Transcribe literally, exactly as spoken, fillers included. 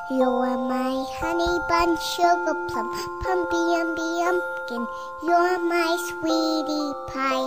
You're my honey bun, sugar plum, pumpy umby umpkin. You're my sweetie pie.